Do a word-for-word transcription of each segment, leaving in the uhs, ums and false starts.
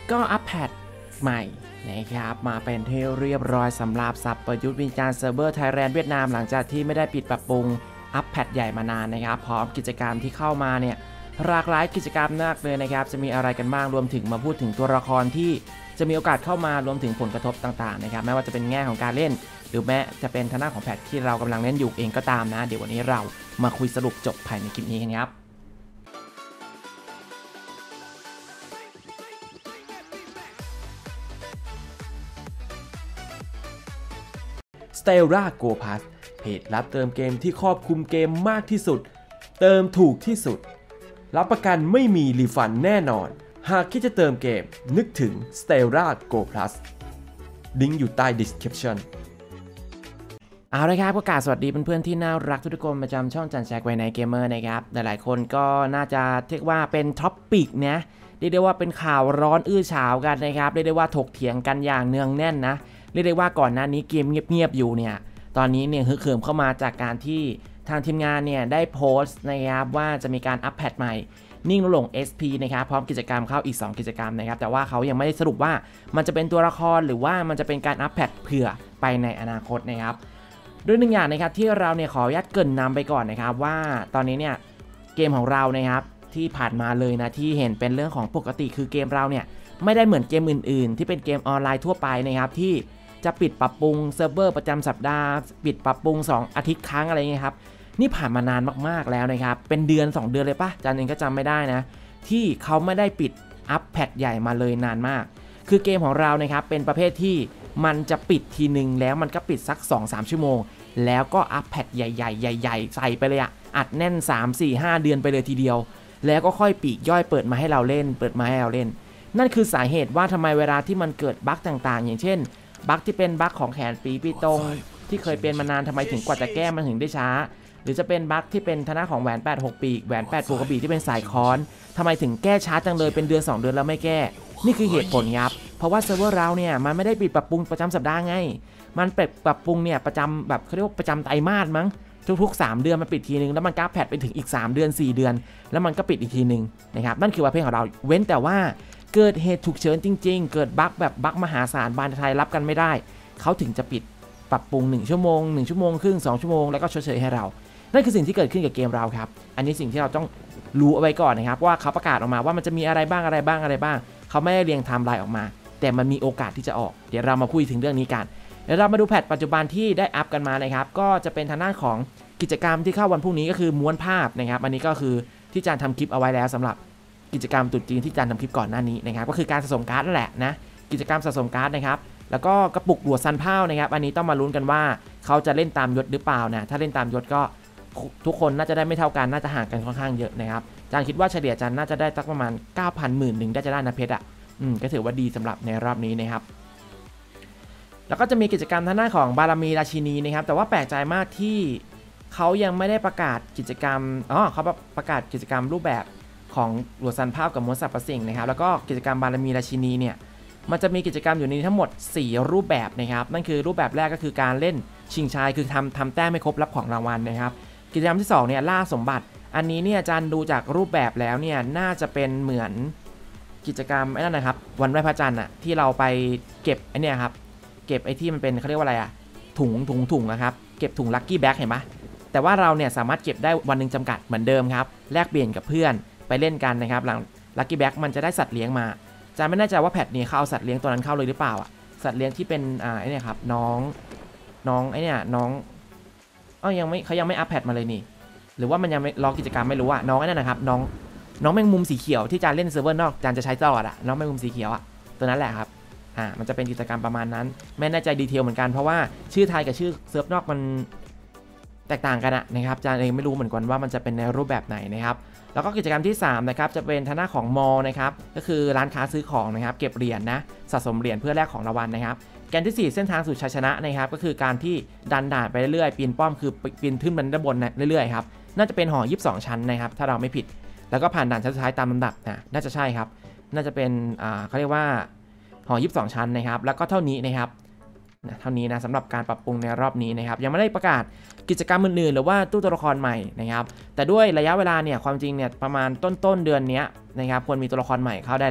ก็อัปแพทใหม่นะครับมาเป็นที่เรียบร้อยสำหรับสับประยุทธ์วิญญาณเซิร์ฟเวอร์ไทยแลนด์เวียดนามหลังจากที่ไม่ได้ปิดปรับปรุงอัปแพทใหญ่มานานนะครับพร้อมกิจกรรมที่เข้ามาเนี่ยหลากหลายกิจกรรมมากเลยนะครับจะมีอะไรกันบ้างรวมถึงมาพูดถึงตัวละครที่จะมีโอกาสเข้ามารวมถึงผลกระทบต่างๆนะครับไม่ว่าจะเป็นแง่ของการเล่นหรือแม้จะเป็นทางด้านของแพทที่เรากำลังเล่นอยู่เองก็ตามนะเดี๋ยววันนี้เรามาคุยสรุปจบภายในคลิปนี้กันครับStellar Go Pass เพจรับเติมเกมที่ครอบคลุมเกมมากที่สุดเติมถูกที่สุดรับประกันไม่มีรีฟันแน่นอนหากคิดจะเติมเกมนึกถึง Stellar Go Plus ลิงก์อยู่ใต้ description เอาละครับก็กราบสวัสดีเพื่อนๆที่น่ารักทุกคนประจำช่องจันแชกไว้ในเกมเมอร์นะครับหลายๆคนก็น่าจะเรียกว่าเป็นท็อปปิกนะเรียกได้ว่าเป็นข่าวร้อนอื้อฉาวกันนะครับเรียกได้ว่าถกเถียงกันอย่างเนืองแน่นนะเรียกได้ว่าก่อนหน้านี้เกมเงียบๆอยู่เนี่ยตอนนี้เนี่ยฮึกเหิมเข้ามาจากการที่ทางทีมงานเนี่ยได้โพสต์นะครับว่าจะมีการอัปแพทใหม่นิ่งลง เอส พี นะครับพร้อมกิจกรรมเข้าอีกสองกิจกรรมนะครับแต่ว่าเขายังไม่ได้สรุปว่ามันจะเป็นตัวละครหรือว่ามันจะเป็นการอัปแพทเผื่อไปในอนาคตนะครับด้วยหนึ่งอย่างนะครับที่เราเนี่ยขออนุญาตเกริ่นนำไปก่อนนะครับว่าตอนนี้เนี่ยเกมของเรานะครับที่ผ่านมาเลยนะที่เห็นเป็นเรื่องของปกติคือเกมเราเนี่ยไม่ได้เหมือนเกมอื่นๆที่เป็นเกมออนไลน์ทั่วไปนะครับที่จะปิดปรับปรุงเซิร์ฟเวอร์ประจำสัปดาห์ปิดปรับปรุงสองอาทิตย์ครั้งอะไรเงี้ยครับนี่ผ่านมานานมากๆแล้วนะครับเป็นเดือนสองเดือนเลยปะจันเองก็จำไม่ได้นะที่เขาไม่ได้ปิดอัปแพทใหญ่มาเลยนานมากคือเกมของเรานะครับเป็นประเภทที่มันจะปิดทีนึงแล้วมันก็ปิดสัก สองถึงสาม ชั่วโมงแล้วก็อัปแพทใหญ่ๆใหญ่ๆใส่ไปเลยอะอัดแน่น สาม สี่ ห้า เดือนไปเลยทีเดียวแล้วก็ค่อยปีกย่อยเปิดมาให้เราเล่นเปิดมาให้เราเล่นนั่นคือสาเหตุว่าทำไมเวลาที่มันเกิดบั๊กต่างๆอย่างเช่นบั๊กที่เป็นบั๊กของแขนปีปีตรงที่เคยเป็นมานานทำไมถึงกว่าจะแก้มันถึงได้ช้าหรือจะเป็นบั๊กที่เป็นทางด้านของแหวนแปด หกปีกแหวนแปดปูกระบี่ที่เป็นสายค้อนทำไมถึงแก้ช้าจังเลยเป็นเดือนสองเดือนแล้วไม่แก้นี่คือเหตุผลครับเพราะว่าเซิร์ฟเวอร์เราเนี่ยมันไม่ได้ปิดปรับปรุงประจำสัปดาห์ไงมันเปิดปรับปรุงเนี่ยประจำแบบเขาเรียกว่าประจำไตรมาสมั้งทุกๆสามเดือนมันปิดทีนึงแล้วมันกราฟแพทไปถึงอีกสามเดือนสี่เดือนแล้วมันก็ปิดอีกทีนึงนะครับนั่นคือประเภทของเราเว้นแต่ว่าเกิดเหตุฉุกเฉินจริงๆเกิดบั๊กแบบบั๊กมหาศาลบานไทยรับกันไม่ได้เขาถึงจะปิดปรับปรุงหนึ่งชั่วโมงหนึ่งชั่วโมงครึ่งสองชั่วโมงแล้วก็ชดเชยให้เรานั่นคือสิ่งที่เกิดขึ้นกับเกมเราครับอันนี้สิ่งที่เราต้องรู้เอาไว้ก่อนนะครับว่าเขาประกาศออกมาว่ามันจะมีอะไรบ้างอะไรบ้างอะไรบ้างเขาไม่ได้เรียงไทม์ไลน์ออกมาแต่มันมีโอกาสที่จะออกเดี๋ยวเรามาคุยถึงเรื่องนี้กันเดี๋ยวเรามาดูแพทปัจจุบันที่ได้อัพกันมานะครับก็จะเป็นทางด้านของกิจกรรมที่เข้าวันพรุ่งนี้ก็คือม้วนภาพนะครับอันนี้ก็คือที่จานทำคลิปเอาไว้แล้วสำหรับกิจกรรมตุ๊จีนที่จานทำคลิปก่อนหน้านี้นะครับก็คือการสะสมการ์ดนั่นแหละนะกิจกรรมสะสมการ์ดนะครับแล้วก็กระปุกดัวซันเพ้านะครับอันนี้ต้องมาลุ้นกันว่าเขาจะเล่นตามยศหรือเปล่านะถ้าเล่นตามยศก็ทุกคนน่าจะได้ไม่เท่ากันน่าจะห่างกันค่อนข้างเยอะนะครับจานคิดว่าเฉลี่ยจานน่าจะได้สักประมาณ เก้าพัน หมื่นหนึ่งได้จะได้นะเพชรอ่ะอืมก็ถือว่าดีสำหรับในรอบนี้นะครับแล้วก็จะมีกิจกรรมทางด้านของบารมีราชินีนะครับแต่ว่าแปลกใจมากที่เขายังไม่ได้ประกาศกิจกรรมอ๋อเขาประกาศกิจกรรมรูปแบบของหลวงซันภาพกับม้วนสับประสิ่งนะครับแล้วก็กิจกรรมบารมีราชินีเนี่ยมันจะมีกิจกรรมอยู่ในทั้งหมดสี่รูปแบบนะครับนั่นคือรูปแบบแรกก็คือการเล่นชิงชัยคือทำทำแต้มไม่ครบรับของรางวัลนะครับกิจกรรมที่สองเนี่ยล่าสมบัติอันนี้เนี่ยอาจารย์ดูจากรูปแบบแล้วเนี่ยน่าจะเป็นเหมือนกิจกรรมไอ้นั่นนะครับวันไหว้พระจันทร์อะที่เราไปเก็บไอ้นี่ครับเก็บไอ้ที่มันเป็นเขาเรียกว่าอะไรอะถุงถุงถุงนะครับเก็บถุงลัคกี้แบ็คเห็นไหมแต่ว่าเราเนี่ยสามารถเก็บได้วันหนึ่งจำกัดเหมือนเดิมครับแลกเปลี่ยนกับเพื่อนไปเล่นกันนะครับหลังลัคกี้แบ็คมันจะได้สัตว์เลี้ยงมาอาจารย์ไม่แน่ใจว่าแพทนี้เขาเอาสัตว์เลี้ยงตัวนั้นเข้าเลยหรือเปล่าอะสัตว์เลี้ยงที่เป็นอ่าไอ้นี่ครับน้องน้องไอ้นี่น้องอ๋อยังไม่เขายังไม่อัพแพทมาเลยนี่หรือว่ามันยังไม่รอกิจกรรมไม่รู้อะน้องไอ้นั่นนะครับน้องน้องแมงมุมสีเขียวที่จานเล่นเซิร์ฟเวอร์นอกจานจะใช้ตลอดอะน้องแมงมุมสีเขียวอะตัวนั้นแหละครับอ่ามันจะเป็นกิจกรรมประมาณนั้นไม่แน่ใจดีเทลเหมือนกันเพราะว่าชื่อไทยกับชื่อเซิร์ฟนอกมันแตกต่างกันอะนะครับจานเองไม่รู้เหมือนกันว่ามันจะเป็นในรูปแบบไหนนะครับแล้วก็กิจกรรมที่สามนะครับจะเป็นทางด้านของมอลนะครับก็คือร้านค้าซื้อของนะครับเก็บเหรียญ นะสะสมเหรียญเพื่อแลกของรางวัลนะครับแกนที่สี่เส้นทางสู่ชัยชนะนะครับก็คือการที่ดันด่านไปเรื่อยๆปีนป้อมคือปีนขึ้นบนด้านบนเรื่อยๆครับน่าจะเป็นหอยี่สิบสองชั้นนะครับถ้าเราไม่ผิดแล้วก็ผ่านด่านชั้นสุดท้ายตามลำดับนะน่าจะใช่ครับน่าจะเป็นอ่าเขาเรียกว่าหอยี่สิบสองชั้นนะครับแล้วก็เท่านี้นะครับเท่านี้นะสำหรับการปรับปรุงในรอบนี้นะครับยังไม่ได้ประกาศกิจกรรมอื่นๆหรือว่าตู้ตัวละครใหม่นะครับแต่ด้วยระยะเวลาเนี่ยความจริงเนี่ยประมาณต้นๆเดือนนี้นะครับควรมีตัวละครใหม่เข้าได้แล้ว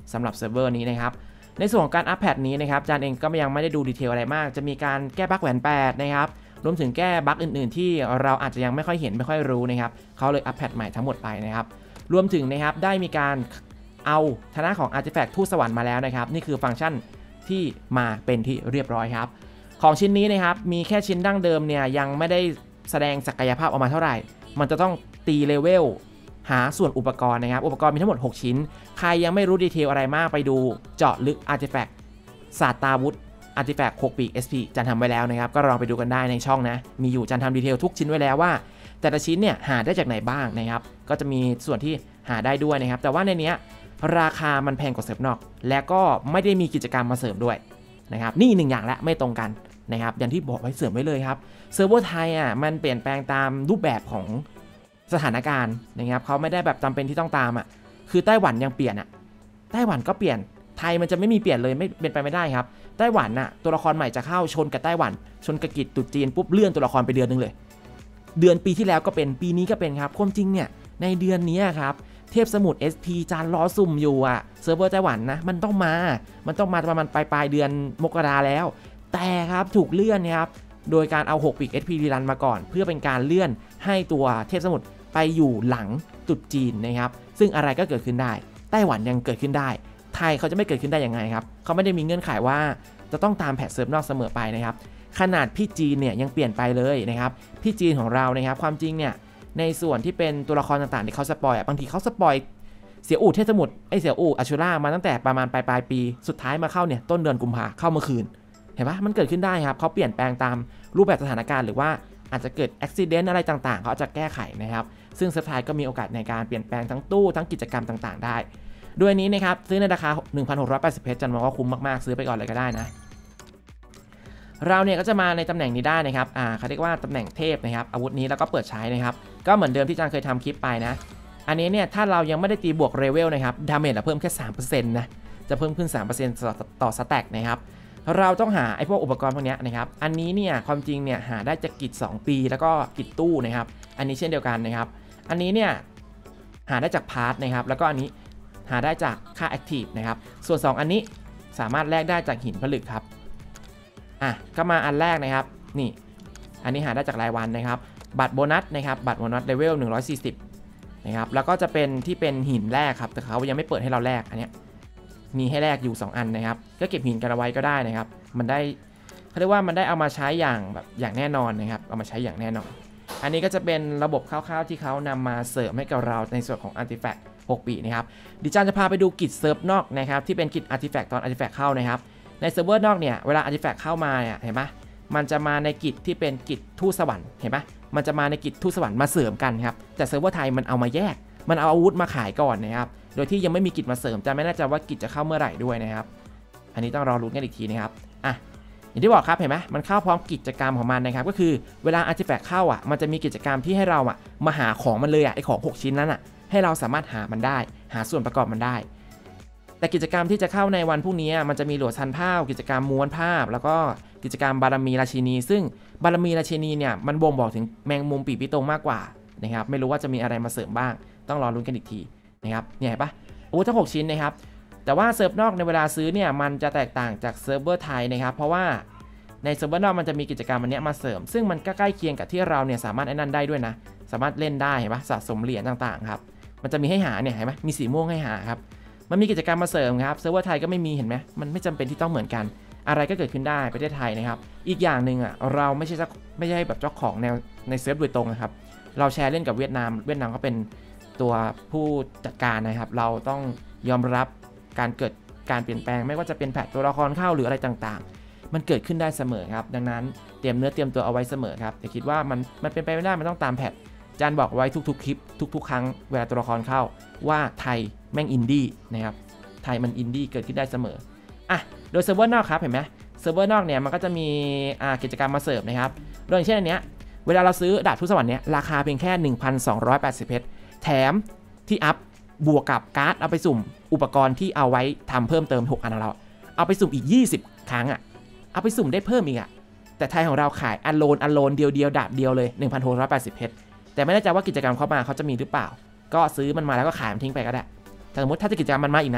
สำหรับเซิร์ฟเวอร์นี้นะครับในส่วนของการอัปแพทนี้นะครับจานเองก็ยังไม่ได้ดูดีเทลอะไรมากจะมีการแก้บั๊กแหวนแปดนะครับรวมถึงแก้บั๊กอื่นๆที่เราอาจจะยังไม่ค่อยเห็นไม่ค่อยรู้นะครับเขาเลยอัปแพทใหม่ทั้งหมดไปนะครับรวมถึงนะครับได้มีการเอาทางด้านของ Artifact ทูตสวรรค์มาแล้วนะครับนี่คือฟังก์ชันที่มาเป็นที่เรียบร้อยครับของชิ้นนี้นะครับมีแค่ชิ้นดั้งเดิมเนี่ยยังไม่ได้แสดงศักยภาพออกมาเท่าไหร่มันจะต้องตีเลเวลหาส่วนอุปกรณ์นะครับอุปกรณ์มีทั้งหมดหกชิ้นใครยังไม่รู้ดีเทลอะไรมากไปดูเจาะลึก Artifact ศาสตราวุธ Artifact หกปีก เอส พี จันทำไว้แล้วนะครับก็ลองไปดูกันได้ในช่องนะมีอยู่จันทำดีเทลทุกชิ้นไว้แล้วว่าแต่ละชิ้นเนี่ยหาได้จากไหนบ้างนะครับก็จะมีส่วนที่หาได้ด้วยนะครับแต่ว่าในนี้ราคามันแพงกว่าเซิร์ฟนอกและก็ไม่ได้มีกิจกรรมมาเสริมด้วยนะครับนี่หนึ่งอย่างละไม่ตรงกันนะครับอย่างที่บอกไว้เสริมไว้เลยครับเซิร์ฟเวอร์ไทยอ่ะมันเปลี่ยนแปลงตามรูปแบบของสถานการณ์นะครับเขาไม่ได้แบบจำเป็นที่ต้องตามอ่ะคือไต้หวันยังเปลี่ยนอ่ะไต้หวันก็เปลี่ยนไทยมันจะไม่มีเปลี่ยนเลยไม่เป็นไปไม่ได้ครับไต้หวันน่ะตัวละครใหม่จะเข้าชนกับไต้หวันชนกับกิจตุจีนปุ๊บเลื่อนตัวละครไปเดือนนึงเลยเดือนปีที่แล้วก็เป็นปีนี้ก็เป็นครับความจริงเนี่ยในเดือนนี้ครับเทพสมุทร เอส พี จานล้อสุ่มอยู่อ่ะเซิร์ฟเวอร์ไต้หวันนะมันต้องมามันต้องมาประมาณปลายปลายเดือนมกราแล้วแต่ครับถูกเลื่อนครับโดยการเอาหกปีก เอส พี รีรันมาก่อนเพื่อเป็นการเลื่อนให้ตัวเทพสมุทรไปอยู่หลังตุดจีนนะครับซึ่งอะไรก็เกิดขึ้นได้ไต้หวันยังเกิดขึ้นได้ไทยเขาจะไม่เกิดขึ้นได้ยังไงครับเขาไม่ได้มีเงื่อนไขว่าจะต้องตามแพทเซิร์ฟนอกเสมอไปนะครับขนาดพี่จีนเนี่ยยังเปลี่ยนไปเลยนะครับพี่จีนของเรานะครับความจริงเนี่ยในส่วนที่เป็นตัวละครต่างๆที่เขาสปอยบางทีเขาสปอยเสี่ยวอู่เทพสมุทรไอเสี่ยวอู่อัชูร่ามาตั้งแต่ประมาณปลายปลายปีสุดท้ายมาเข้าเนี่ยต้นเดือนกุมภาเข้าเมื่อคืนเห็นปะมันเกิดขึ้นได้ครับเขาเปลี่ยนแปลงตามรูปแบบสถานการณ์หรือว่าอาจจะเกิดอุบัติเหตุอะไรต่างๆเขาจะแก้ไขนะครับซึ่งเซิร์ฟไทยก็มีโอกาสในการเปลี่ยนแปลงทั้งตู้ทั้งกิจกรรมต่างๆได้ด้วยนี้นะครับซื้อในราคา หนึ่งพันหกร้อยแปดสิบ เพชรจันมองว่าคุ้มมากๆซื้อไปก่อนเลยก็ได้นะเราเนี่ยก็จะมาในตำแหน่งนี้ได้นะครับอ่าเขาเรียกว่าตำแหน่งเทพนะครับอาวุธนี้แล้วก็เปิดใช้นะครับก็เหมือนเดิมที่จันเคยทำคลิปไปนะอันนี้เนี่ยถ้าเรายังไม่ได้ตีบวกเลเวลนะครับดาเมจเพิ่มแค่ สามเปอร์เซ็นต์ นะจะเพิ่มขึ้น สามเปอร์เซ็นต์ ต่อต่อสแต็กนะครับเราต้องหาไอ้พวกอุปกรณ์พวกนี้นะครับอันนี้เนี่ยความจริงเนี่ยหาได้จากกิจสองปีแล้วก็กิจตู้นะครับอันนี้เช่นเดียวกันนะครับอันนี้เนี่ยหาได้จากพาร์ทนะครับแล้วก็อันนี้หาได้จากค่า Active นะครับส่วนสองอันนี้สามารถแลกได้จากหินผลึกครับอ่ะก็มาอันแรกนะครับนี่อันนี้หาได้จากรายวันนะครับบัตรโบนัสนะครับบัตรโบนัสเลเวลหนึ่งร้อยสี่สิบนะครับแล้วก็จะเป็นที่เป็นหินแรกครับแต่เขายังไม่เปิดให้เราแลกอันนี้มีให้แลกอยู่สองอันนะครับก็เก็บหินกันเอาไว้ก็ได้นะครับมันได้เขาเรียกว่ามันได้เอามาใช้อย่างแบบอย่างแน่นอนนะครับเอามาใช้อย่างแน่นอนอันนี้ก็จะเป็นระบบคร่าวๆที่เขานำมาเสริมให้กับเราในส่วนของ Artifact หกปีนะครับดิฉันจะพาไปดูกิจเซิร์ฟนอกนะครับที่เป็นกิจ Artifact ตอน Artifact เข้านะครับในเซิร์ฟเวอร์นอกเนี่ยเวลา Artifact เข้ามาเนี่ยเห็นไหมมันจะมาในกิจที่เป็นกิจทูตสวรรค์เห็นไหมมันจะมาในกิจทูตสวรรค์มาเสริมกันครับแต่เซิร์ฟเวอร์ไทยมันเอามาแยกมันเอาอาวุธมาขายก่อนนะครับโดยที่ยังไม่มีกิจมาเสริมจะไม่แน่ใจว่ากิจจะเข้าเมื่อไหร่ด้วยนะครับอันนี้ต้องรอลุ้นกันอีกทีนะครับอ่ะอย่างที่บอกครับเห็นไหมมันเข้าพร้อมกิจกรรมของมันนะครับก็คือเวลา Artifact เข้าอ่ะมันจะมีกิจกรรมที่ให้เราอ่ะมาหาของมันเลยอ่ะไอของหกชิ้นนั้นอ่ะให้เราสามารถหามันได้หาส่วนประกอบมันได้แต่กิจกรรมที่จะเข้าในวันพรุ่งนี้มันจะมีหลวดซันภาพกิจกรรมม้วนภาพแล้วก็กิจกรรมบารมีราชินีซึ่งบารมีราชินีเนี่ยมันบ่งบอกถึงแมงมุมปีกพิตงมากกว่านะครับไม่รู้ว่าจะมีอะไรมาเสริมบ้างต้องรอลุ้นกันอีกทีนะครับเนี่ยเห็นปะอาวุธทั้งหกชิ้นนะครับแต่ว่าเซิร์ฟนอกในเวลาซื้อเนี่ยมันจะแตกต่างจากเซิร์ฟเวอร์ไทยนะครับเพราะว่าในเซิร์ฟเวอร์นอกมันจะมีกิจกรรมอันนี้มาเสริมซึ่งมันก็ใกล้เคียงกับที่เราเนี่ยสามารถไอ้นั่นได้ด้วยนะสามารถเล่นได้เห็นปะสะสมเหรียญต่างๆครับมันจะมีให้หาเนี่ยเห็นไหมมีสีม่วงให้หาครับมันมีกิจกรรมมาเสริมครับเซิร์ฟเวอร์ไทยก็ไม่มีเห็นไหมมันไม่จำเป็นที่ต้องเหมือนกันอะไรก็เกิดขึ้นได้ประเทศไทยนะครับอีกอย่างหนึ่งอ่ะเราไม่ใช่ไม่ใช่แบบเจ้าของแนวในเซิร์ฟโดยตรงนะครับเราแชร์เล่นกับเวียดนามเวียดนามก็เป็นตัวผู้จัดการนะครับเราต้องยอมรับการเกิดการเปลี่ยนแปลงไม่ว่าจะเป็นแพทตัวละครเข้าหรืออะไรต่างๆมันเกิดขึ้นได้เสมอครับดังนั้นเตรียมเนื้อเตรียมตัวเอาไว้เสมอครับแต่คิดว่ามันมันเป็นไปไม่ได้มันต้องตามแพทจานบอกไว้ทุกๆคลิปทุกๆครั้งเวลาตัวละครเข้าว่าไทยแม่งอินดี้นะครับไทยมันอินดี้เกิดขึ้นได้เสมออ่ะโดยเซิร์ฟเวอร์นอกครับเห็นไหมเซิร์ฟเวอร์นอกเนี่ยมันก็จะมีอ่ากิจกรรมมาเสิร์ฟนะครับโดยเช่นอันเนี้ยเวลาเราซื้อดาบทูตสวรรค์เนี่ยราคาเพียงแค่ หนึ่งพันสองร้อยแปดสิบ เพชรแถมที่อัพบวกกับการ์ดเอาไปสุ่มอุปกรณ์ที่เอาไว้ทำเพิ่มเติมหกอันเราเอาไปสุ่มอีกยี่สิบครั้งอ่ะเอาไปสุ่มได้เพิ่มอีกอ่ะแต่ไทยของเราขายอันโลนอันโลนเดียวเดียวดาบเดียวเลย หนึ่งพันหกร้อยแปดสิบ เพชรแต่ไม่แน่ใจว่ากิจกรรมเขามาเขาจะมีหรือเปล่าก็ซื้อมันมาแล้วก็ขายมันทิ้งไปก็ได้แต่สมมติถ้าจะกิจกรรมมันมาอีกนะ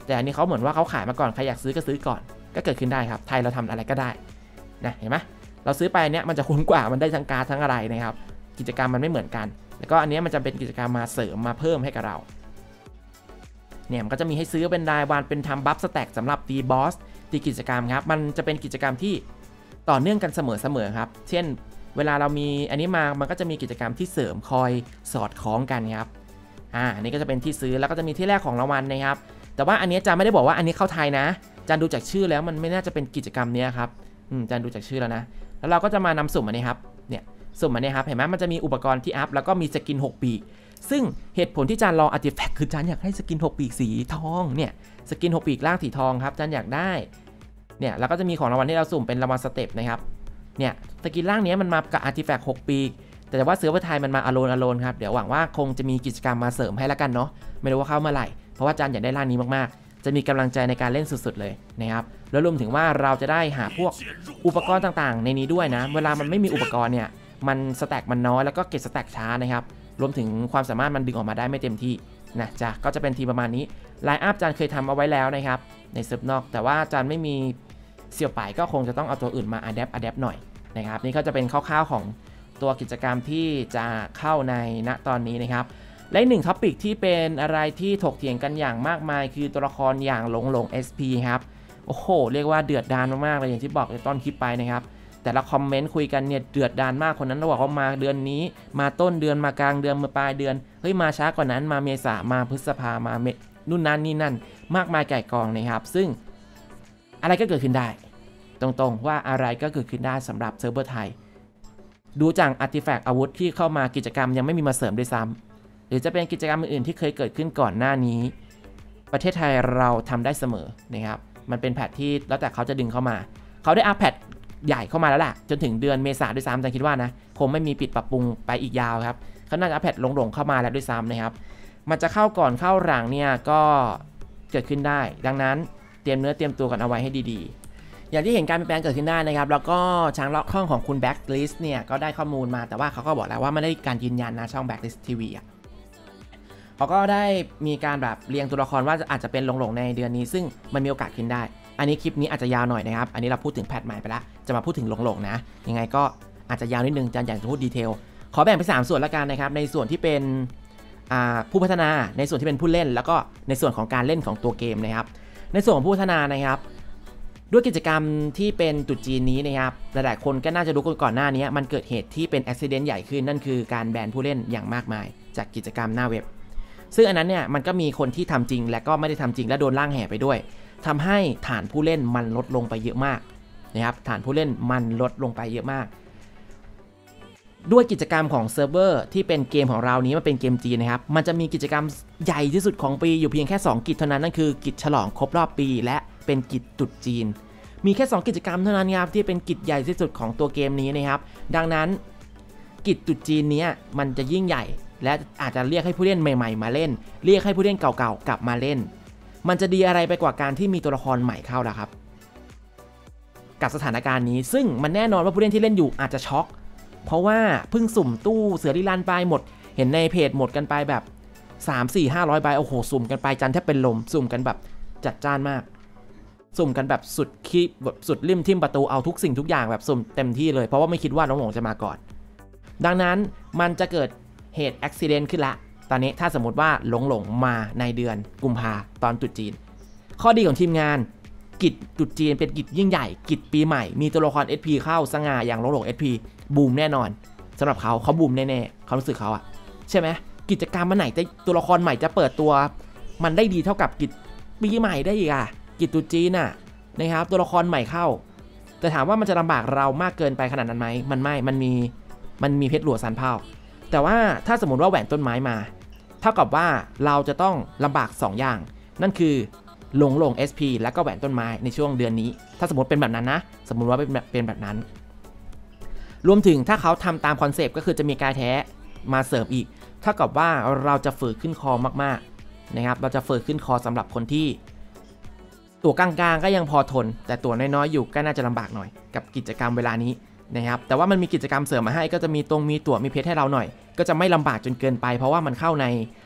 แต่อันนี้เขาเหมือนว่าเขาขายมาก่อนใครอยากซื้อก็ซื้อก่อนก็เกิดขึ้นได้ครับไทยเราทำอะไรก็ได้นะเห็นไหมเราซื้อไปเนี้ยมันจะคุ้มกว่ามันได้ทั้งการ์ดทั้งอะไรนะครับกิจกรรมมันไม่เหมือนกันแล้วก็อันนี้มันจะเป็นกิจกรรมมาเสริมมาเพิ่มให้กับเราเนี่ยมันก็จะมีให้ซื้อเป็นรายวันเป็นทำบัฟสแต็กสำหรับตีบอสตีกิจกรรมครับมันจะเป็นกิจกรรมที่ต่อเนื่องกันเสมอๆครับเช่นเวลาเรามีอันนี้มามันก็จะมีกิจกรรมที่เสริมคอยสอดคล้องกันครับอ่าอันนี้ก็จะเป็นที่ซื้อแล้วก็จะมีที่แรกของรางวัลนะครับแต่ว่าอันนี้จะไม่ได้บอกว่าอันนี้เข้าไทยนะจันดูจากชื่อแล้วมันไม่น่าจะเป็นกิจกรรมนี้ครับอืมจันดูจากชื่อแล้วนะแล้วเราก็จะมานำสุ่มอันนี้ครับเนี่ยสุ่มอันนี้ครับเห็นไหมมันจะมีอุปกรณ์ที่อัพแล้วก็มีสกินหกปีกซึ่งเหตุผลที่จันรออาร์ติแฟกต์คือจันอยากให้สกินหกปีกสีทองเนี่ยสกินหกปีกล่างสีทองครับจันอยากได้เนี่ยแล้วก็จะมีของรางวัลที่เราสุ่มเป็นรางวัลสเต็ปนะครับเนี่ยสกินล่างนี้มันมากับอาร์ติแฟกต์หกปีกแต่ว่าเซิร์ฟเวอร์ไทยมันมาอโลนอโลนครับเดี๋ยวหวังว่าคงจะมีกิจกรรมมาเสริมให้แล้วกันเนาะไม่รู้ว่าเข้าเมื่อไหร่เพราะว่าจันอยากได้ร่างนี้มากๆจะมีกำลังใจในการเล่นสุดๆเลยนะครับแล้วรวมถึงว่าเราจะได้หาพวกอุปกรณ์ต่างๆในนี้ด้วยนะเวลามันไม่มีอุปกรณ์เนี่ยมันสแต็กมันน้อยแล้วก็เก็บสแต็กช้านะครับรวมถึงความสามารถมันดึงออกมาได้ไม่เต็มที่นะจ้ะก็จะเป็นทีประมาณนี้ไลน์อัพจันเคยทำเอาไว้แล้วนะครับในเซิร์ฟนอกแต่ว่าจันไม่มีเสี่ยวป่ายก็คงจะต้องเอาตัวอื่นมาอัดแอปอัดแอปหน่อยนะครับนี่ก็จะเป็นคร่าวๆของตัวกิจกรรมที่จะเข้าในณตอนนี้นะครับและหนึ่งท็อปิกที่เป็นอะไรที่ถกเถียงกันอย่างมากมายคือตัวละครอย่างหลงหลง เอส พี ครับโอ้โหเรียกว่าเดือดดาลมากๆเลยอย่างที่บอกในตอนคลิปไปนะครับแต่ละคอมเมนต์คุยกันเนี่ยเดือดดาลมากคนนั้นบอกว่ามาเดือนนี้มาต้นเดือนมากลางเดือนมาปลายเดือนเฮ้ยมาช้ากว่านั้นมาเมษามาพฤษภามาเมนู่นนั่นนี่นั่นมากมายไก่กองนะครับซึ่งอะไรก็เกิดขึ้นได้ตรงๆว่าอะไรก็เกิดขึ้นได้สำหรับเซิร์ฟเวอร์ไทยดูจากอาร์ติแฟกต์อาวุธที่เข้ามากิจกรรมยังไม่มีมาเสริมด้วยซ้ำหรือจะเป็นกิจกรรมอื่นๆที่เคยเกิดขึ้นก่อนหน้านี้ประเทศไทยเราทำได้เสมอนะครับมันเป็นแพทที่แล้วแต่เขาจะดึงเข้ามาเขาได้อัพแพทใหญ่เข้ามาแล้วล่ะจนถึงเดือนเมษาด้วยซ้ำจันคิดว่านะคงไม่มีปิดปรับปรุงไปอีกยาวครับเขาน่าจะอัพแพทลงๆเข้ามาแล้วด้วยซ้ำนะครับมันจะเข้าก่อนเข้าหลังเนี่ยก็เกิดขึ้นได้ดังนั้นเตรียมเนื้อเตรียมตัวกันเอาไว้ให้ดีๆอย่างที่เห็นการเปลี่ยนแปลงเกิดขึ้นได้นะครับแล้วก็ช่างล็อกข้องของคุณ Blacklist เนี่ยก็ได้ข้อมูลมาแต่ว่าเขาก็บอกแล้วว่าไม่ได้การยืนยันนะช่อง Blacklist ที วี อ่ะเขาก็ได้มีการแบบเรียงตัวละครว่าอาจจะเป็นหลงๆในเดือนนี้ซึ่งมันมีโอกาสขึ้นได้อันนี้คลิปนี้อาจจะยาวหน่อยนะครับอันนี้เราพูดถึงแพทใหม่ไปแล้วจะมาพูดถึงหลงๆนะยังไงก็อาจจะยาวนิดนึงจันอยากจะพูดดีเทลขอแบ่งเป็นสามส่วนละกันนะครับในส่วนที่เป็นผู้พัฒนาในส่วนที่เป็นผู้เล่นแล้วก็ในส่วนของการเล่นของตัวเกมนะครับในส่วนของผู้พัฒนานะครับด้วยกิจกรรมที่เป็นตรุษจีนนี้นะครับหลายๆคนก็น่าจะรู้กันก่อนหน้านี้มันเกิดเหตุที่เป็นอุบัติเหตุใหญ่ขึ้นนั่นคือการแบนผู้เล่นอย่างมากมายจากกิจกรรมหน้าเว็บซึ่งอันนั้นเนี่ยมันก็มีคนที่ทำจริงและก็ไม่ได้ทำจริงและโดนล่างแห่ไปด้วยทำให้ฐานผู้เล่นมันลดลงไปเยอะมากนะครับฐานผู้เล่นมันลดลงไปเยอะมากด้วยกิจกรรมของเซิร์ฟเวอร์ที่เป็นเกมของเรานี้มันเป็นเกมจีนนะครับมันจะมีกิจกรรมใหญ่ที่สุดของปีอยู่เพียงแค่สองกิจเท่านั้นนั่นคือกิจฉลองครบรอบปีและเป็นกิจตรุษจีนมีแค่สองกิจกรรมเท่านั้นครับที่เป็นกิจใหญ่ที่สุดของตัวเกมนี้นะครับดังนั้นกิจตรุษจีนนี้มันจะยิ่งใหญ่และอาจจะเรียกให้ผู้เล่นใหม่ๆมาเล่นเรียกให้ผู้เล่นเก่าๆกลับมาเล่นมันจะดีอะไรไปกว่าการที่มีตัวละครใหม่เข้าล่ะครับกับสถานการณ์นี้ซึ่งมันแน่นอนว่าผู้เล่นที่เล่นอยู่อาจจะช็อกเพราะว่าเพิ่งสุ่มตู้เสือดิลันไปหมดเห็นในเพจหมดกันไปแบบสาม สี่ ห้าร้อยใบโอ้โหสุ่มกันไปจันแทบเป็นลมสุ่มกันแบบจัดจ้านมากสุ่มกันแบบสุดคีแบบสุดริมทิ่มประตูเอาทุกสิ่งทุกอย่างแบบสุ่มเต็มที่เลยเพราะว่าไม่คิดว่าหลงๆจะมาก่อนดังนั้นมันจะเกิดเหตุอุบัติเหตุขึ้นละตอนนี้ถ้าสมมติว่าหลงๆมาในเดือนกุมภาตอนตรุษจีนข้อดีของทีมงานกิจตรุษจีนเป็นกิจยิ่งใหญ่กิจปีใหม่มีตัวละคร เอส พี เข้าสง่าอย่างหลงๆ เอส พี บูมแน่นอนสำหรับเขาเขาบูมแน่ๆเขารู้สึกเขาอะใช่ไหมกิจกรรมมันไหนจะตัวละครใหม่จะเปิดตัวมันได้ดีเท่ากับกิจปีใหม่ได้อีกอะกิจตรุษจีนน่ะนะครับตัวละครใหม่เข้าแต่ถามว่ามันจะลำบากเรามากเกินไปขนาดนั้นไหมมันไม่มันมีมันมีเพชรหลวงซันเผาแต่ว่าถ้าสมมติว่าแหวนต้นไม้มาเท่ากับว่าเราจะต้องลำบากสองอย่างนั่นคือหลงหลง เอส พี แล้วก็แหวนต้นไม้ในช่วงเดือนนี้ถ้าสมมติเป็นแบบนั้นนะสมมติว่าเป็นเป็นแบบนั้นรวมถึงถ้าเขาทำตามคอนเซปต์ก็คือจะมีกายแท้มาเสริมอีกเท่ากับว่าเราจะฝืดขึ้นคอมากๆนะครับเราจะฝืดขึ้นคอสำหรับคนที่ตัวกลางๆก็ยังพอทนแต่ตัวน้อยๆอยู่ก็น่าจะลำบากหน่อยกับกิจกรรมเวลานี้นะครับแต่ว่ามันมีกิจกรรมเสริมมาให้ก็จะมีตรงมีตั๋วมีเพชรให้เราหน่อยก็จะไม่ลำบากจนเกินไปเพราะว่ามันเข้าใน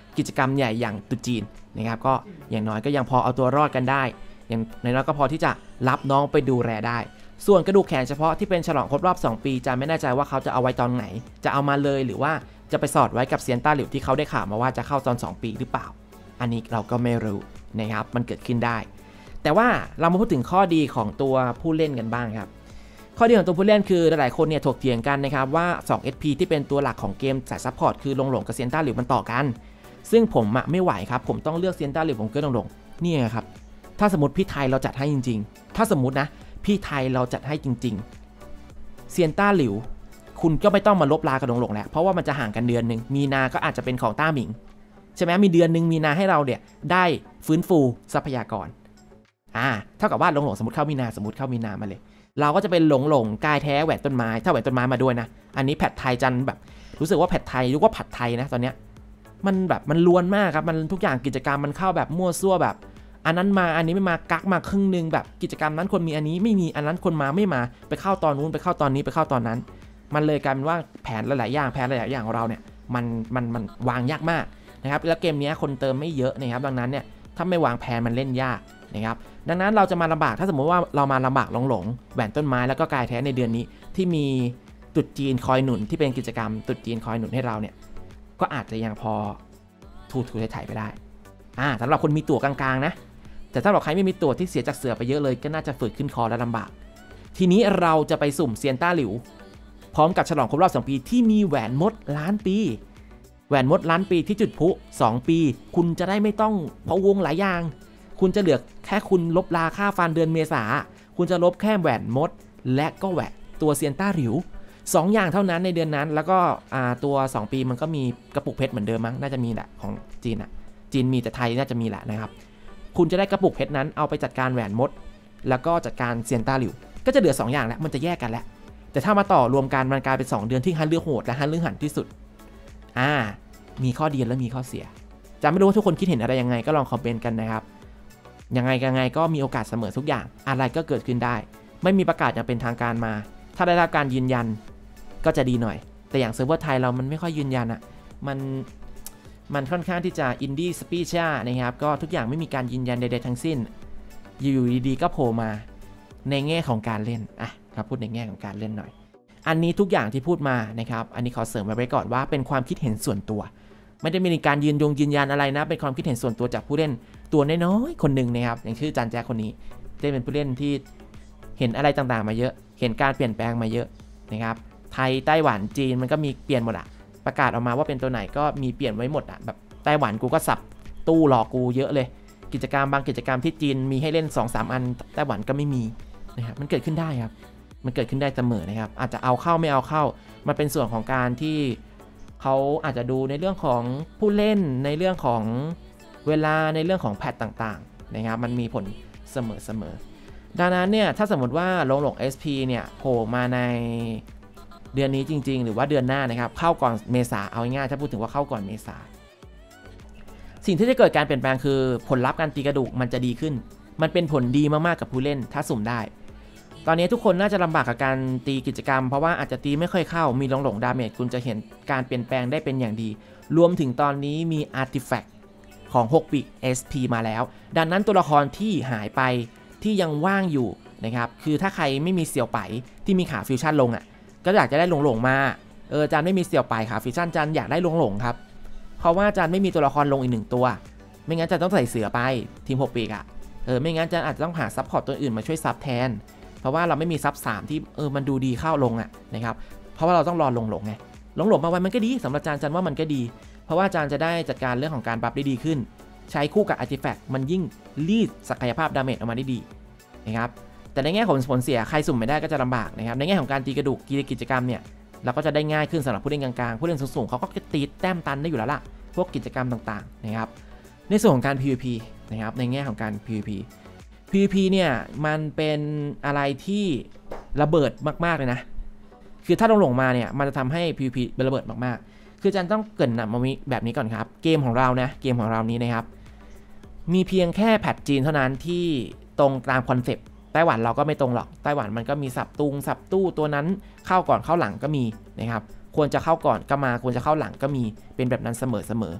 กิจกรรมใหญ่อย่างตรุษจีนนะครับก็อย่างน้อยก็ยังพอเอาตัวรอดกันได้อย่างน้อยก็พอที่จะรับน้องไปดูแลได้ส่วนกระดูกแขนเฉพาะที่เป็นฉลองครบรอบสองปีจะไม่แน่ใจว่าเขาจะเอาไว้ตอนไหนจะเอามาเลยหรือว่าจะไปสอดไว้กับเซียนต้าหลิวที่เขาได้ข่าวมาว่าจะเข้าตอนสองปีหรือเปล่าอันนี้เราก็ไม่รู้นะครับมันเกิดขึ้นได้แต่ว่าเรามาพูดถึงข้อดีของตัวผู้เล่นกันบ้างครับข้อดีของตัวผู้เล่นคือหลายๆคนเนี่ยถกเถียงกันนะครับว่าสอง เอส พี ที่เป็นตัวหลักของเกมสายซัพพอร์ตคือลงหลงกับเซียนต้าหลิวมันต่อกันซึ่งผมอะไม่ไหวครับผมต้องเลือกเซียนต้าหลิวผมก็ลงหลงนี่ครับถ้าสมมติพี่ไทยเราจัดให้จริงๆถ้าสมมตินะพี่ไทยเราจัดให้จริงๆเซียนต้าหลิวคุณก็ไม่ต้องมาลบลากับลงหลงแล้วเพราะว่ามันจะห่างกันเดือนนึงมีนาก็อาจจะเป็นของต้าหมิงใช่ไหมมีเดือนนึงมีนาให้เราเนี่ยได้ฟื้นฟูทรัพยากรอ่าเท่ากับว่าหลงหลงสมมติเข้ามีนาสมมติเข้ามีนามาเลยเราก็จะเป็นหลงหลงกายแท้แหวนต้นไม้ถ้าแหวนต้นไม้มาด้วยนะอันนี้แพทไทยจันแบบรู้สึกว่าแพทไทยรู้ว่าผัดไทยนะตอนเนี้ยมันแบบมันล้วนมากครับมันทุกอย่างกิจกรรมมันเข้าแบบมั่วซั่วแบบอันนั้นมาอันนี้ไม่มากักมาครึ่งนึงแบบกิจกรรมนั้นคนมีอันนี้ไม่มีอันนั้นคนมาไม่มาไปเข้าตอนนู้นไปเข้าตอนนี้ไปเข้าตอนนั้นมันเลยกลายเป็นว่าแผนหลายๆอย่างแผนหลายๆอย่างของเราเนี่ยมันมันมันวางยากมากนะครับแล้วเกมนี้คนเติมไม่เยอะนะครับดังนั้นเนี่ยถ้าไม่วางแผนมันเล่นยากนะครับดังนั้นเราจะมาลำบากถ้าสมมติว่าเรามาลำบากหลงหลงแหวนต้นไม้แล้วก็กายแท้ในเดือนนี้ที่มีตรุษจีนคอยหนุนที่เป็นกิจกรรมตรุษจีนคอยหนุนให้เราเนี่ยก็อาจจะยังพอทูทูไถ่ไปได้อ่าสำหรับคนมีตั๋วกลางๆนะแต่ถ้าเราใครไม่มีตั๋วที่เสียจากเสือไปเยอะเลยก็น่าจะฝืดขึ้นคอและลำบากทีนี้เราจะไปสุ่มเซียนต้าหลิวพร้อมกับฉลองครบรอบสองปีที่มีแหวนมดล้านปีแหวนมดล้านปีที่จุดพลุสองปีคุณจะได้ไม่ต้องพะวงหลายอย่างคุณจะเหลือแค่คุณลบลาค่าฟันเดือนเมษาคุณจะลบแค่แหวนมดและก็แหวนตัวเซียนต้าหลิวสองอย่างเท่านั้นในเดือนนั้นแล้วก็ตัวสองปีมันก็มีกระปุกเพชรเหมือนเดิมมั้งน่าจะมีแหละของจีนอ่ะจีนมีแต่ไทยน่าจะมีแหละนะครับคุณจะได้กระปุกเพชรนั้นเอาไปจัดการแหวนมดแล้วก็จัดการเซียนต้าหลิวก็จะเหลือสองอย่างแล้วมันจะแยกกันแล้วแต่ถ้ามาต่อรวมกันมันกลายเป็นสองเดือนที่ฮันเลือกโหดและฮันเลือกหันที่สุดอ่ามีข้อดีและมีข้อเสียจะไม่รู้ว่าทุกคนคิดเห็นอะไรยังไงก็ลองคอมเมนต์กันนะครับยังไงยังไงก็มีโอกาสเสมอทุกอย่างอะไรก็เกิดขึ้นได้ไม่มีประกาศอย่างเป็นทางการมาถ้าได้รับการยืนยันก็จะดีหน่อยแต่อย่างเซิร์ฟเวอร์ไทยเรามันไม่ค่อยยืนยันอ่ะมันมันค่อนข้างที่จะอินดี้สปีชานะครับก็ทุกอย่างไม่มีการยืนยันใดๆทั้งสิ้นอยู่ดีๆก็โผล่มาในแง่ของการเล่นอ่ะครับพูดในแง่ของการเล่นหน่อยอันนี้ทุกอย่างที่พูดมานะครับอันนี้ขอเสริมไว้ก่อนว่าเป็นความคิดเห็นส่วนตัวไม่ได้มีการยืนยงยืนยันอะไรนะเป็นความคิดเห็นส่วนตัวจากผู้เล่นตัวน้อยๆคนหนึ่งนะครับอย่างชื่อจันแจ๊คคนนี้ได้เป็นผู้เล่นที่เห็นอะไรต่างๆมาเยอะเห็นการเปลี่ยนแปลงมาเยอะนะครับไทยไต้หวันจีนมันก็มีเปลี่ยนหมดอะประกาศออกมาว่าเป็นตัวไหนก็มีเปลี่ยนไว้หมดอะแบบไต้หวันกูก็สับตู้หลอกกูเยอะเลยกิจกรรมบางกิจกรรมที่จีนมีให้เล่น สองสาม อันไต้หวันก็ไม่มีนะครับมันเกิดขึ้นได้ครับมันเกิดขึ้นได้เสมอนะครับอาจจะเอาเข้าไม่เอาเข้ามันเป็นส่วนของการที่เขาอาจจะดูในเรื่องของผู้เล่นในเรื่องของเวลาในเรื่องของแพทต่างๆนะครับมันมีผลเสมอๆดังนั้นเนี่ยถ้าสมมติว่าหลงหลง เอส พี เนี่ยโผล่มาในเดือนนี้จริงๆหรือว่าเดือนหน้านะครับเข้าก่อนเมษาเอาง่ายๆถ้าพูดถึงว่าเข้าก่อนเมษาสิ่งที่จะเกิดการเปลี่ยนแปลงคือผลลัพธ์การตีกระดูกมันจะดีขึ้นมันเป็นผลดีมากๆกับผู้เล่นถ้าสุ่มได้ตอนนี้ทุกคนน่าจะลำบากกับการตีกิจกรรมเพราะว่าอาจจะตีไม่ค่อยเข้ามีหลงหลงดาเมจคุณจะเห็นการเปลี่ยนแปลงได้เป็นอย่างดีรวมถึงตอนนี้มีอาร์ติแฟกต์ของหกปี เอส พี มาแล้วดังนั้นตัวละครที่หายไปที่ยังว่างอยู่นะครับคือถ้าใครไม่มีเสี่ยวไปที่มีขาฟิวชั่นลงอ่ะก็อยากจะได้หลงหลงมาเออจานไม่มีเสี่ยวไปขาฟิวชั่นจานอยากได้หลงหลงครับเพราะว่าจานไม่มีตัวละครลงอีกหนึ่งตัวไม่งั้นจานต้องใส่เสือไปทีมหกปีอ่ะเออไม่งั้นจานอาจจะต้องหาซัพพอร์ตตัวอื่นมาช่วยซับแทนเพราะว่าเราไม่มีซับสามที่เออมันดูดีเข้าลงอ่ะนะครับเพราะว่าเราต้องรอลงหลงไงหลงหลงมาไว้มันก็ดีสำหรับจานจานว่ามันก็ดีเพราะว่าจานจะได้จัดการเรื่องของการบัฟได้ดีขึ้นใช้คู่กับอาร์ติแฟกต์มันยิ่งรีดศักยภาพดาเมจออกมาได้ดีนะครับแต่ในแง่ของผลเสียใครสุ่มไม่ได้ก็จะลำบากนะครับในแง่ของการตีกระดูกกิจกรรมเนี่ยเราก็จะได้ง่ายขึ้นสำหรับผู้เล่นกลางๆผู้เล่นสูงๆเขาก็จะตีแต้มตันได้อยู่แล้วล่ะพวกกิจกรรมต่างๆนะครับในส่วนของการ พี วี พี นะครับในแง่ของการ พี วี พี พี วี พี เนี่ยมันเป็นอะไรที่ระเบิดมากๆเลยนะคือถ้าลงหลงมาเนี่ยมันจะทำให้ พี วี พี เป็นระเบิดมากๆคือจันต้องเกริ่นนำมาแบบนี้ก่อนครับเกมของเรานะเกมของเรานี้นะครับมีเพียงแค่แพทจีนเท่านั้นที่ตรงตามคอนเซปต์ไต้หวันเราก็ไม่ตรงหรอกไต้หวันมันก็มีสับตุงสับตู้ตัวนั้นเข้าก่อนเข้าหลังก็มีนะครับควรจะเข้าก่อนก็มาควรจะเข้าหลังก็มีเป็นแบบนั้นเสมอ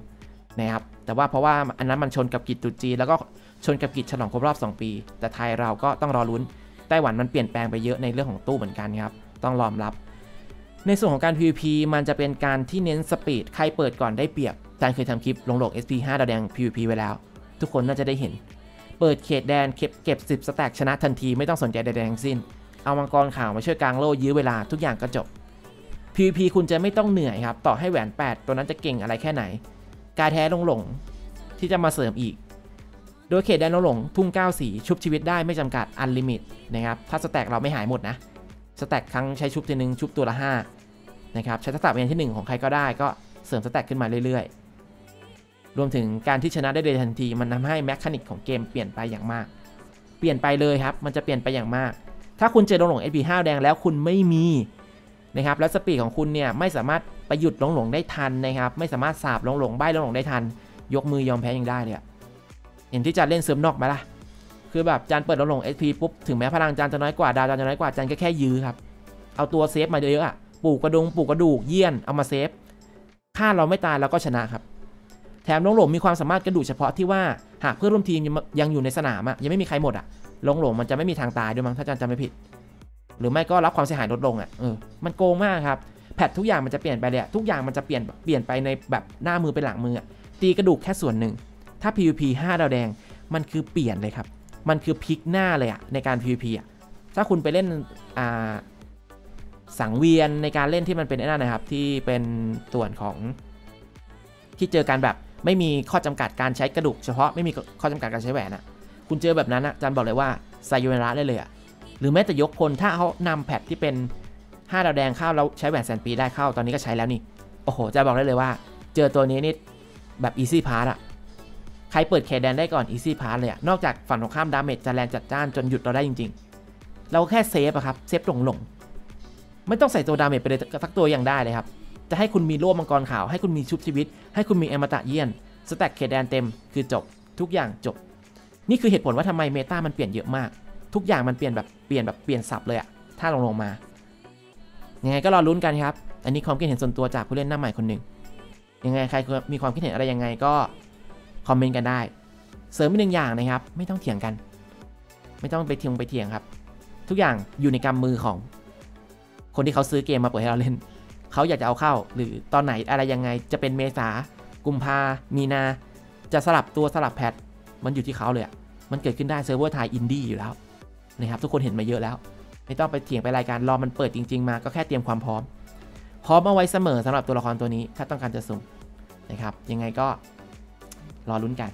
นะครับแต่ว่าเพราะว่าอันนั้นมันชนกับกิจตรุษจีนแล้วก็ชนกับกิจฉลองครบรอบสองปีแต่ไทยเราก็ต้องรอลุ้นไต้หวันมันเปลี่ยนแปลงไปเยอะในเรื่องของตู้เหมือนกันครับต้องยอมรับในส่วนของการ พี วี พี มันจะเป็นการที่เน้นสปีดใครเปิดก่อนได้เปรียบอาจารย์เคยทำคลิปลงโหลด เอส พี ห้า ดาวแดง พี วี พี ไว้แล้วทุกคนน่าจะได้เห็นเปิดเขตแดนเก็บเก็บสิบสแต็กชนะทันทีไม่ต้องสนใจใดๆทั้งสิ้นเอามังกรขาวมาช่วยกลางโล่ยื้อเวลาทุกอย่างก็จบ พี วี พี คุณจะไม่ต้องเหนื่อยครับต่อให้แหวนแปดตัวนั้นจะเก่งอะไรแค่ไหนกายแท้ลงหลงที่จะมาเสริมอีกโดยเขตแดนลงหลงทุ่งเก้าสีชุบชีวิตได้ไม่จำกัดอันลิมิตนะครับถ้าสแต็กเราไม่หายหมดนะสแต็กครั้งใช้ชุบทีนึงชุบตัวละห้านะครับใช้ทักษะเป็นที่หนึ่งของใครก็ได้ก็เสริมสแต็กขึ้นมาเรื่อยๆรวมถึงการที่ชนะได้เลยทันทีมันทำให้แมคานิกของเกมเปลี่ยนไปอย่างมากเปลี่ยนไปเลยครับมันจะเปลี่ยนไปอย่างมากถ้าคุณเจอลงหลง เอส พี ห้า แดงแล้วคุณไม่มีนะครับแล้วสปีดของคุณเนี่ยไม่สามารถไปหยุดลงหลงได้ทันนะครับไม่สามารถสาบลงหลงใบ้ลงหลงได้ทันยกมือยอมแพ้ยังได้เลยเห็นที่จะเล่นเซิร์ฟนอกไหมล่ะคือแบบจานเปิดลงหลง เอส พี ปุ๊บถึงแม้พลังจานจะน้อยกว่าดาวจานจะน้อยกว่าจานก็แค่ยื้อครับเอาตัวเซฟมาเยอะๆอ่ะปลูกกระดงปลูกกระดูกเยี่ยนเอามาเซฟฆ่าเราไม่ตายเราก็ชนะครับแถมลงหลงมีความสามารถกระดูกเฉพาะที่ว่าหากเพื่อนร่วมทีมยังอยู่ในสนามอ่ะยังไม่มีใครหมดอ่ะลงหลงมันจะไม่มีทางตายด้วยมั้งถ้าจานจำไม่ผิดหรือไม่ก็รับความเสียหายลดลงอ่ะเออมันโกงมากครับแพททุกอย่างมันจะเปลี่ยนไปเลยทุกอย่างมันจะเปลี่ยนเปลี่ยนไปในแบบหน้ามือเป็นหลังมือตีกระดูกแค่ส่วนหนึ่งถ้า พี วี พี ห้า ดาวแดงมันคือเปลี่ยนเลยครับมันคือพลิกหน้าเลยอะในการ พี วี พี อะถ้าคุณไปเล่นอ่าสังเวียนในการเล่นที่มันเป็นไอ้นั่นนะครับที่เป็นส่วนของที่เจอการแบบไม่มีข้อจำกัดการใช้กระดูกเฉพาะไม่มีข้อจำกัดการใช้แหวนอะคุณเจอแบบนั้นอะอาจารย์บอกเลยว่าไซโยนาระได้เลยอะหรือแม้แต่ยกคนถ้าเขานำแพทที่เป็นห้าดาวแดงเข้าแล้วใช้แหวนแสนปีได้เข้าตอนนี้ก็ใช้แล้วนี่โอ้โหจะบอกได้เลยว่าเจอตัวนี้นี่แบบอีซี่พาร์ทอะใครเปิดเคแดนได้ก่อนอีซี่พาร์ทเลยอะนอกจากฝั่งตรงข้ามดาเมจจะแรงจัดจ้านจนหยุดเราได้จริงๆเราแค่เซฟอะครับเซฟหลงหลงไม่ต้องใส่ตัวดาเมจไปเลยสักตัวอย่างได้เลยครับจะให้คุณมีโล่มังกรขาวให้คุณมีชุบชีวิตให้คุณมีอมตะเยี่ยนสแต็กเคแดนเต็มคือจบทุกอย่างจบนี่คือเหตุผลว่าทำไมเมตามันเปลี่ยนเยอะมากทุกอย่างมันเปลี่ยนแบบเปลี่ยนแบบเปลี่ยนสับเลยอะถ้าลงลงมายังไงก็รอลุ้นกันครับอันนี้ความคิดเห็นส่วนตัวจากผู้เล่นหน้าใหม่คนหนึ่งยังไงใครมีความคิดเห็นอะไรยังไงก็คอมเมนต์กันได้เสริมอีกหนึ่งอย่างนะครับไม่ต้องเถียงกันไม่ต้องไปเถียงไปเถียงครับทุกอย่างอยู่ในกำมือของคนที่เขาซื้อเกมมาเปิดให้เราเล่นเขาอยากจะเอาเข้าหรือตอนไหนอะไรยังไงจะเป็นเมษากุมภามีนาจะสลับตัวสลับแพทมันอยู่ที่เขาเลยมันเกิดขึ้นได้เซิร์ฟเวอร์ไทยอินดี้อยู่แล้วนะครับทุกคนเห็นมาเยอะแล้วไม่ต้องไปเถียงไปรายการรอมันเปิดจริงๆมาก็แค่เตรียมความพร้อมพร้อมเอาไว้เสมอสำหรับตัวละครตัวนี้ถ้าต้องการจะสุ่มนะครับยังไงก็รอลุ้นกัน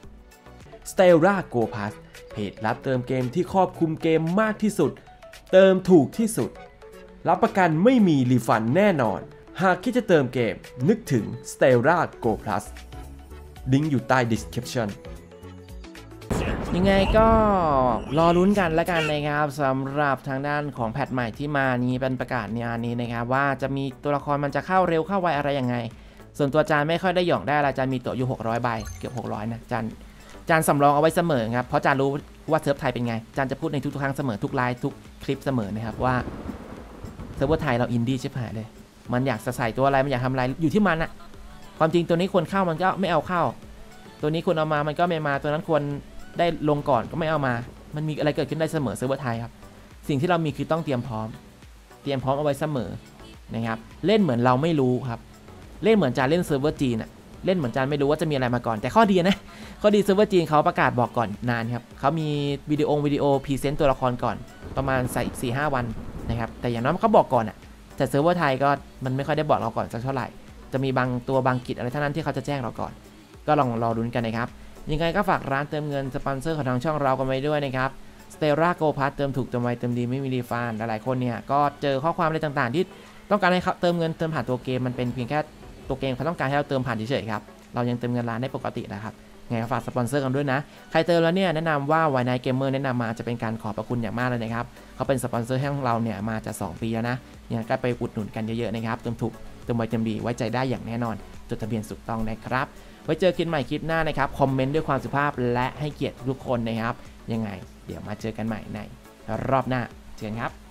Stellar Go Pass เพจรับเติมเกมที่ครอบคลุมเกมมากที่สุดเติมถูกที่สุดรับประกันไม่มีรีฟันแน่นอนหากคิดจะเติมเกมนึกถึง Stellar Go Plus ลิงก์อยู่ใต้ description ยังไงก็รอลุ้นกันแล้วกันนะครับสำหรับทางด้านของแพทใหม่ที่มานี้เป็นประกาศในอันนี้นะครับว่าจะมีตัวละครมันจะเข้าเร็วเข้าไวอะไรยังไงส่วนตัวจานไม่ค่อยได้หย่องได้ละจานมีตัวอยู่หกร้อยใบเกือบหกร้อยนะจานจานสำรองเอาไว้เสมอครับเพราะจานรู้ว่าเซิร์ฟไทยเป็นไงจานจะพูดในทุกๆครั้งเสมอทุกไลฟ์ทุกคลิปเสมอนะครับว่าเซิร์ฟเวอร์ไทยเราอินดี้ชิบหายเลยมันอยากใส่ตัวอะไรมันอยากทำอะไรอยู่ที่มันอะความจริงตัวนี้ควรเข้ามันก็ไม่เอาเข้าตัวนี้ควรเอามามันก็ไม่มาตัวนั้นควรได้ลงก่อนก็ไม่เอามามันมีอะไรเกิดขึ้นได้เสมอเซิร์ฟเวอร์ไทยครับสิ่งที่เรามีคือต้องเตรียมพร้อมเตรียมพร้อมเอาไว้เสมอนะครับเล่นเหมือนเราไม่รู้ครับเล่นเหมือนจานเล่นเซิร์ฟเวอร์จีนอะเล่นเหมือนจานไม่รู้ว่าจะมีอะไรมาก่อนแต่ข้อดีนะข้อดีเซิร์ฟเวอร์จีนเขาประกาศบอกก่อนนานครับเขามีวิดีโอวิดีโอพรีเซนต์ตัวละครก่อนประมาณใส่ สี่ห้า วันนะครับแต่อย่างน้อยเขาบอกก่อนอะแต่เซิร์ฟเวอร์ไทยก็มันไม่ค่อยได้บอกเราก่อนสักเท่าไหร่จะมีบางตัวบางกิจอะไรเท่านั้นที่เขาจะแจ้งเราก่อนก็ลองรอลุ้นกันนะครับยังไงก็ฝากร้านเติมเงินสปอนเซอร์ของทางช่องเรากันไว้ด้วยนะครับ Stellar Go Pass เติมถูกเติมไวเติมดีไม่มีรีฟันหลายๆคนเนี่ยก็เจอข้อความอะไรต่างๆที่ต้องการให้เติมเงินเติมผ่านตัวเกมมันเป็นเพียงแค่ตัวเกมเขาต้องการให้เราเติมผ่านเฉยๆครับเรายังเติมเงินร้านได้ปกตินะครับไงฝากสปอนเซอร์กันด้วยนะใครเติมแล้วเนี่ยแนะนำว่าไวน์ไนท์เกมเมอร์แนะนำมาจะเป็นการขอบพระคุณอย่างมากเลยนะครับเขาเป็นสปอนเซอร์ให้เราเนี่ยมาจะสองปีแล้วนะเนี่ยก็ไปอุดหนุนกันเยอะๆนะครับเติมถูกเติมไวเติมดีไว้ใจได้อย่างแน่นอนจดทะเบียนถูกต้องนะครับไว้เจอกันใหม่คลิปหน้านะครับคอมเมนต์ด้วยความสุภาพและให้เกียรติทุกคนนะครับยังไงเดี๋ยวมาเจอกันใหม่ในรอบหน้าเจอกันครับ